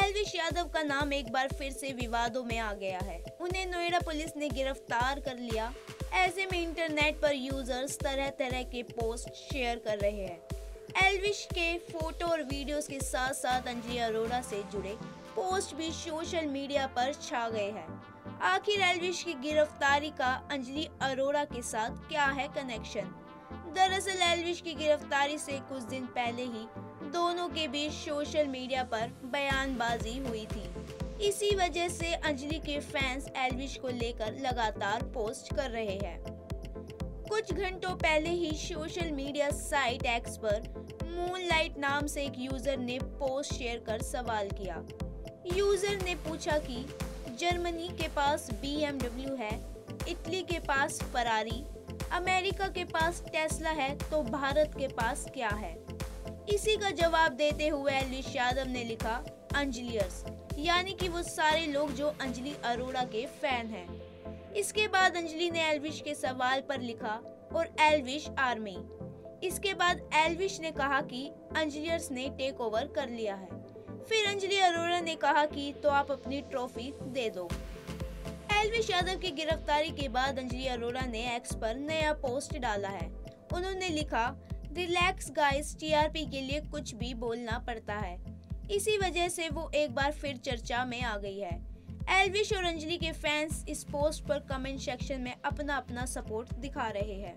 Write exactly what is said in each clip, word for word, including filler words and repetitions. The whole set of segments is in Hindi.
एल्विश यादव का नाम एक बार फिर से विवादों में आ गया है। उन्हें नोएडा पुलिस ने गिरफ्तार कर लिया। ऐसे में इंटरनेट पर यूजर्स तरह तरह के पोस्ट शेयर कर रहे हैं। एल्विश के फोटो और वीडियोस के साथ साथ अंजलि अरोड़ा से जुड़े पोस्ट भी सोशल मीडिया पर छा गए हैं। आखिर एल्विश की गिरफ्तारी का अंजलि अरोड़ा के साथ क्या है कनेक्शन? दरअसल एल्विश की गिरफ्तारी से कुछ दिन पहले ही दोनों के बीच सोशल मीडिया पर बयानबाजी हुई थी। इसी वजह से अंजलि के फैंस एल्विश को लेकर लगातार पोस्ट कर रहे हैं। कुछ घंटों पहले ही सोशल मीडिया साइट एक्स पर मूनलाइट नाम से एक यूजर ने पोस्ट शेयर कर सवाल किया। यूजर ने पूछा कि जर्मनी के पास बी एम डब्ल्यू है, इटली के पास फरारी, अमेरिका के पास टेस्ला है, तो भारत के पास क्या है? इसी का जवाब देते हुए एल्विश यादव ने लिखा अंजलियर्स, यानी कि वो सारे लोग जो अंजलि अरोड़ा के फैन हैं। इसके बाद अंजलि ने एल्विश के सवाल पर लिखा और एल्विश आर्मी। इसके बाद एल्विश ने कहा कि अंजलियर्स ने टेक ओवर कर लिया है। फिर अंजलि अरोड़ा ने कहा कि तो आप अपनी ट्रॉफी दे दो। एल्विश यादव की गिरफ्तारी के बाद अंजलि अरोड़ा ने एक्स पर नया पोस्ट डाला है। उन्होंने लिखा, रिलैक्स गाइस, टीआरपी के लिए कुछ भी बोलना पड़ता है। इसी वजह से वो एक बार फिर चर्चा में आ गई है। एल्विश और अंजलि के फैंस इस पोस्ट पर कमेंट सेक्शन में अपना अपना सपोर्ट दिखा रहे हैं।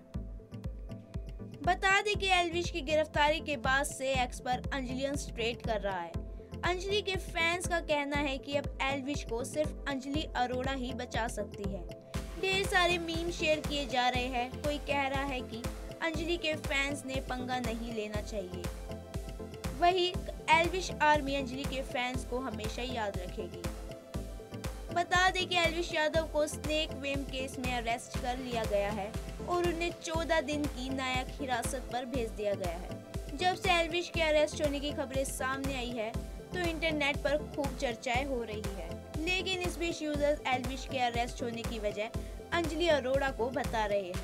बता दें कि एल्विश की गिरफ्तारी के बाद से एक्स पर अंजलियंस ट्रेड कर रहा है। अंजलि के फैंस का कहना है कि अब एल्विश को सिर्फ अंजलि अरोड़ा ही बचा सकती है। ढेर सारे मीम शेयर किए जा रहे हैं। कोई कह रहा है कि अंजलि के फैंस ने पंगा नहीं लेना चाहिए। वही एल्विश आर्मी अंजलि के फैंस को हमेशा याद रखेगी। बता दें कि एल्विश यादव को स्नेक वेम केस में अरेस्ट कर लिया गया है और उन्हें चौदह दिन की न्यायिक हिरासत पर भेज दिया गया है। जब से एल्विश के अरेस्ट होने की खबरें सामने आई है तो इंटरनेट पर खूब चर्चाएं हो रही है। लेकिन इस बीच यूजर्स एल्विश के अरेस्ट होने की वजह अंजलि अरोड़ा को बता रहे हैं।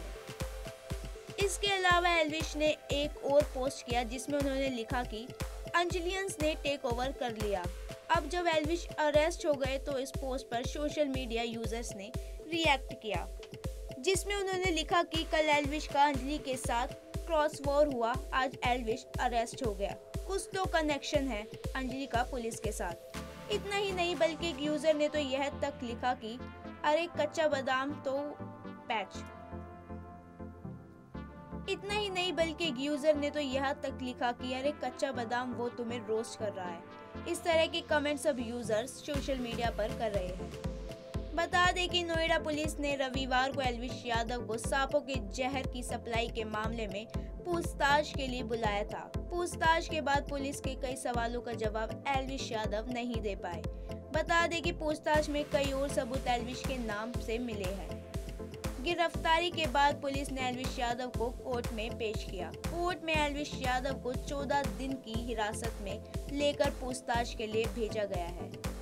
इसके अलावा एल्विश ने एक और पोस्ट किया जिसमें उन्होंने लिखा कि अंजलियंस ने टेक ओवर कर लिया। अब जब एल्विश अरेस्ट हो गए तो इस पोस्ट पर सोशल मीडिया यूजर्स ने रिएक्ट किया, जिसमें उन्होंने लिखा कि कल एल्विश का अंजलि के साथ क्रॉस वॉर हुआ, आज एल्विश अरेस्ट हो गया। कुछ तो कनेक्शन है अंजलि का पुलिस के साथ। इतना ही नहीं बल्कि एक यूजर ने तो यह तक लिखा कि अरे कच्चा बादाम तो पैच इतना ही नहीं बल्कि एक यूजर ने तो यह तक लिखा कि अरे कच्चा बादाम वो तुम्हें रोस्ट कर रहा है। इस तरह के कमेंट्स अब यूजर्स सोशल मीडिया पर कर रहे हैं। बता दें कि नोएडा पुलिस ने रविवार को एल्विश यादव को सांपों के जहर की सप्लाई के मामले में पूछताछ के लिए बुलाया था। पूछताछ के बाद पुलिस के कई सवालों का जवाब एल्विश यादव नहीं दे पाए। बता दें कि पूछताछ में कई और सबूत एल्विश के नाम से मिले हैं। गिरफ्तारी के बाद पुलिस ने एल्विश यादव को कोर्ट में पेश किया। कोर्ट में एल्विश यादव को चौदह दिन की हिरासत में लेकर पूछताछ के लिए भेजा गया है।